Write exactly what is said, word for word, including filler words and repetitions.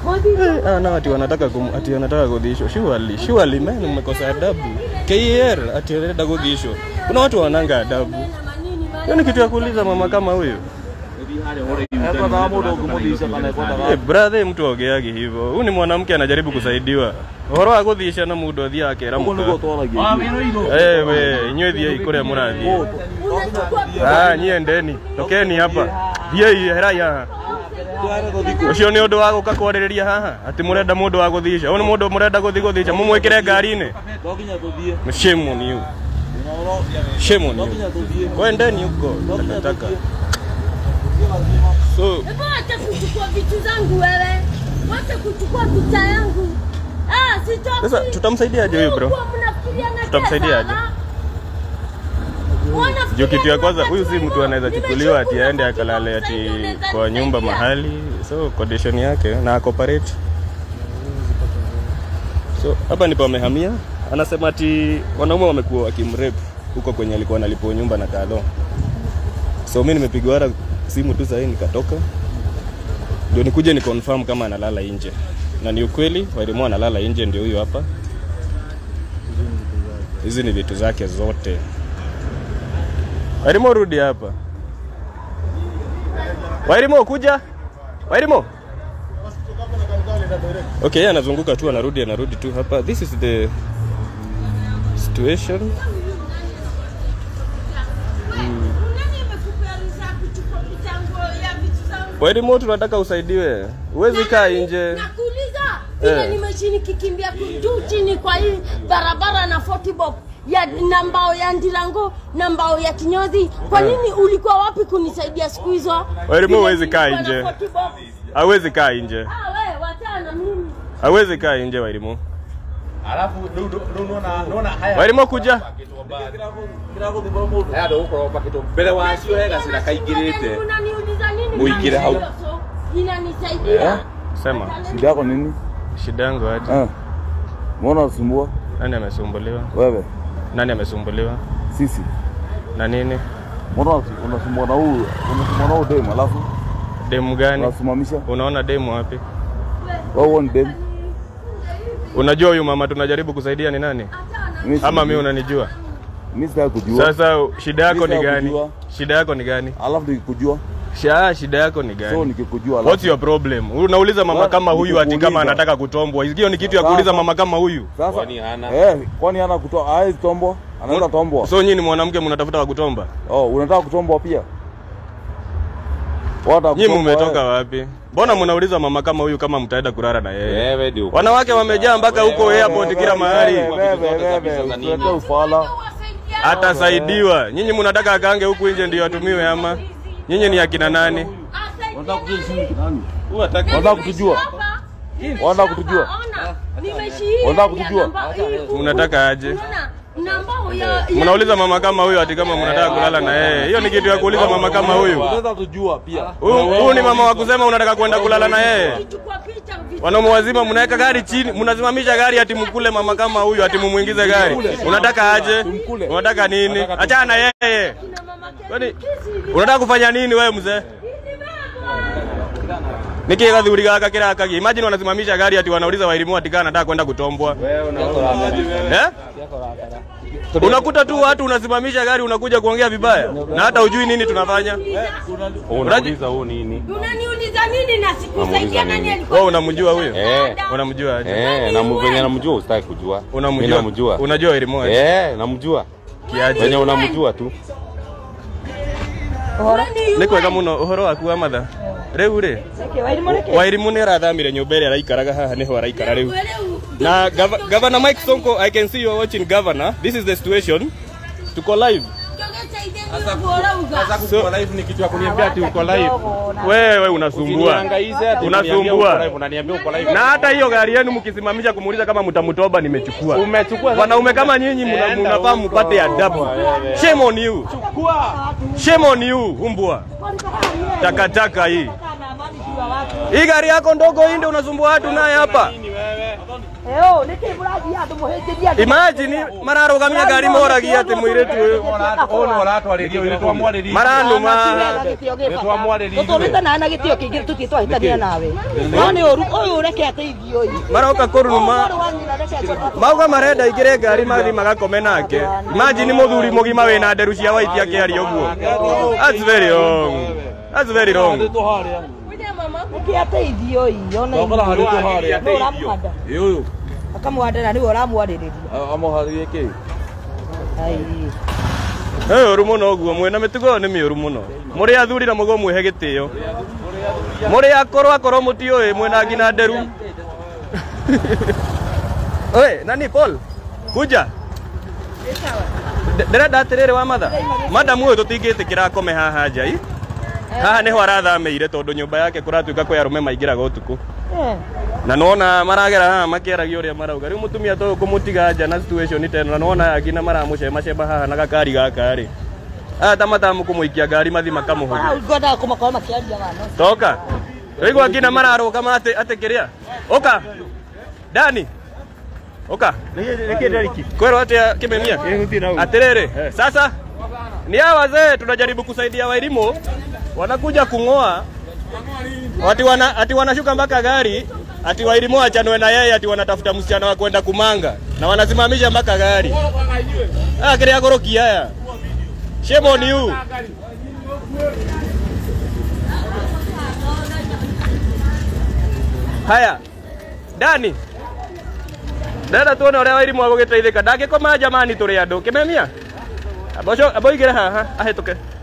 Ah, na ati wanataka kum, ati wanataka kudhisho. Surely, surely man mmekosa adabu. K R ati wanataka kudhisho. Kuna watu wananga adabu. Hiyo ni kitu ya kuuliza mama kama huyo. Eh, brother mtu ogeagi hivyo. Huyu ni mwanamke anajaribu kusaidiwa. Horo aguthisha na mudo thia yake ramuka. Eh we, nywe thia ikore murathi. Ah, nyie ndeni. Tokeni hapa. Thia hera ya. Ucio ni undu wa guka kwaririria haha ati murenda mundu wa guthisha. Uyu ni mundu murenda guthi guthisha. Mumwikire ngari-ini. Shame on you. Shame on you. Kwendeni huko. Takataka. So, wacha kuchukua vitu zangu wewe. Wacha kuchukua picha yangu. Ah, sitoki. Sasa tutamsaidia aje huyu bro? Tutamsaidia aje? Juu kitu ya kwanza huyu si mtu anaweza chukuliwa ati aende akalale ati kwa nyumba mahali. So condition yake na cooperate. So hapa ndipo amehamia. Anasema ati wanaume wamekuwa wakimrape huko kwenye alikuwa analipo nyumba na kado. So mimi nimepigwa hata simu tu sasa nikatoka. Ndio nikuje ni confirm kama analala nje. Na ni ukweli Wairimu analala nje ndio huyo hapa. Hizi ni vitu zake zote. Wairimu rudi hapa. Wairimu kuja. Wairimu. Okay, anazunguka tu anarudi anarudi tu hapa. This is the situation. Wairimu tunataka usaidiwe. Uwezi kaa nje. Nakuuliza, vile eh, nimechini kikimbia juu chini kwa hii barabara na forty bob ya nambao ya Ndirango, nambao ya Kinyozi. Kwa nini eh, ulikuwa wapi kunisaidia siku hizo? Wairimu uwezi kaa nje. Hawezi kaa nje. Ah wewe wachana mimi. Hawezi kaa nje Wairimu. Alafu unaona unaona haya. Wairimu kuja. Haya ndio uko hapa kitu. Mbele wasio hega sina kaigirite. Unaniuliza nini? Muigire hau. Inanisaidia. Sema. Shida yako nini? Shida yangu aje? Eh. Mbona unasumbua? Nani amesumbuliwa? Wewe. Nani amesumbuliwa? Sisi. Na nini? Mbona unasumbua na huyu? Unasumbua na huyu demu alafu? Demu gani? Unasimamisha? Unaona demu wapi? Wewe ni demu. Unajua huyu mama tunajaribu kusaidia ni nani? Ama mimi unanijua? Mimi sitaki kujua. Sasa shida yako ni gani? Shida yako ni gani? Alafu nikikujua. Sha shida yako ni gani? So nikikujua alafu. What's your problem? Unauliza mama kama huyu ati kama anataka kutombwa. Hiyo ni kitu ya kuuliza mama kama huyu. Sasa kwani hana? Eh, kwani hana kutoa? Haizi tombwa. Anaweza tombwa. So nyinyi ni mwanamke mnatafuta wa kutomba? Oh, unataka kutombwa pia? Wata nyinyi mmetoka wapi? Mbona mnauliza mama kama huyu kama mtaenda kulala na yeye? Wewe ndio. Wanawake wamejaa mpaka huko airport kila mahali. Wewe wewe unataka ufala. Atasaidiwa. Nyinyi mnataka akange huku nje ndio atumiwe ama? Nyinyi ni akina nani? Unataka kujua sisi ni nani? Unataka kutujua? Unataka kutujua? Unataka kutujua? Unataka aje? Mnauliza mama kama huyu ati kama mnataka kulala na yeye. Hiyo ni kitu ya kuuliza mama kama huyu. Unaweza kujua pia. Huyu ni mama wa kusema unataka kwenda kulala na yeye. Wanaume wazima mnaweka gari chini, mnasimamisha gari ati mkule mama kama huyu ati mumuingize gari. Unataka aje? Unataka nini? Achana na yeye. Kwani unataka kufanya nini wewe mzee? Nikiga thuri gaka kiraka gi. Imagine wanasimamisha gari ati wanauliza Wairimu ati kana anataka kwenda kutombwa. Wewe unakola. Eh? Unakuta tu watu unasimamisha gari unakuja kuongea vibaya na hata hujui nini tunafanya. Unauliza huo nini? Unaniuliza nini na sikusaidia nani alikuwa? Wewe unamjua huyo? Eh. Unamjua aje? Eh, na mwenye namjua usitaki kujua. Unamjua? Unamjua. Unajua Wairimu aje? Eh, namjua. Kiaje? Wenye unamjua tu. Niko kama uno uhoro waku amatha. Reu ri. Wairimu ni arathamire nyumba iri araikaraga haha niho araikara reu. Na Governor Mike Sonko, I can see you are watching Governor. This is the situation. Tuko live. Sasa kuko live ni kitu ya kuniambia ati uko live. Wewe unasumbua. Unasumbua. Unaniambia uko live. Na hata hiyo gari yenu mkisimamisha kumuuliza kama mtamtoba nimechukua. Umechukua. Wanaume kama nyinyi mnafaa mpate adabu. Shame on you. Chukua. Shame on you, umbwa. Takataka hii. Hii gari yako ndogo hii ndio unasumbua watu naye hapa. Eo, niki murathi andu muhinjiria. Imagine mararugamia ngari moragia ati muiretu uyu. Ono aratwarĩria ũyũ nĩtwamwarĩria. Maranuma. Nĩtwamwarĩria. Tũtũrĩte na gĩtĩo kĩingĩ tũthiĩ twahĩtania nawe. No nĩ ũru ũyũ ũreke ateithio ũyũ. Maroka kũruma. Mauga marenda ingĩre ngari mathi magakome nake. Imagine mũthuri mũgima wĩna nderu cia white akĩaria ũguo. That's very wrong. That's very wrong. Nĩkĩ ateithio ũyũ ona Ndokora harĩ tũharĩa. no ũramũhanda. Ĩ ũyũ. Akamũhanda nĩwe ũramwarĩrĩria. Amũharĩrie kĩ? Ai. Nĩ ũru mũno ũguo mwĩna mĩtugo nĩ mĩũru mũno. Mũrĩ athuri na mũgo mwĩhe gĩtĩo. Mũrĩ akorwo akorwo mũtiũĩ mwĩna ngina nderu. Oi, nani Paul? Kuja. Ndĩrenda atĩrĩrĩ wa matha. Madam ũyũ tũtingĩtĩkĩra akome haha nja ĩ. Haha nĩho arathameire tondũ nyũmba yake kũratuĩka kwĩ arũme maingĩraga ũtukũ. Na nona maragera haha makĩaragia ũrĩa marauga. Rĩu mũtumia to kũmũtiga nja na situation ta ĩno na nona angina maramũcema cema haha na gakari gaka rĩ. Aya ta matamu kũmũikia ngari mathi makamũhũthia. Ngoda kũmakorwo makĩaria wana. Toka. Rĩu angina mararũgama atĩ atĩ kĩrĩa. Oka. Dani. Oka. Niki Derrick. Kwero atia kimemia? Atĩrĩrĩ. Sasa ni hawa wazee tunajaribu kusaidia Wairimu. Wanakuja kung'oa. Ati wana ati wanashuka mpaka gari, ati Wairimu achanwe na yeye, ati wanatafuta msichana wa kwenda kumanga na wanasimamisha mpaka gari. Ah, kile goroki haya. Shame on you. Haya. Dani. Dada tuone ũrĩa Wairimu agũgĩteithĩka. Ndangĩkoma jamani tũrĩ andũ. Kĩmemia. Aboco aboigire haha ahĩtũke.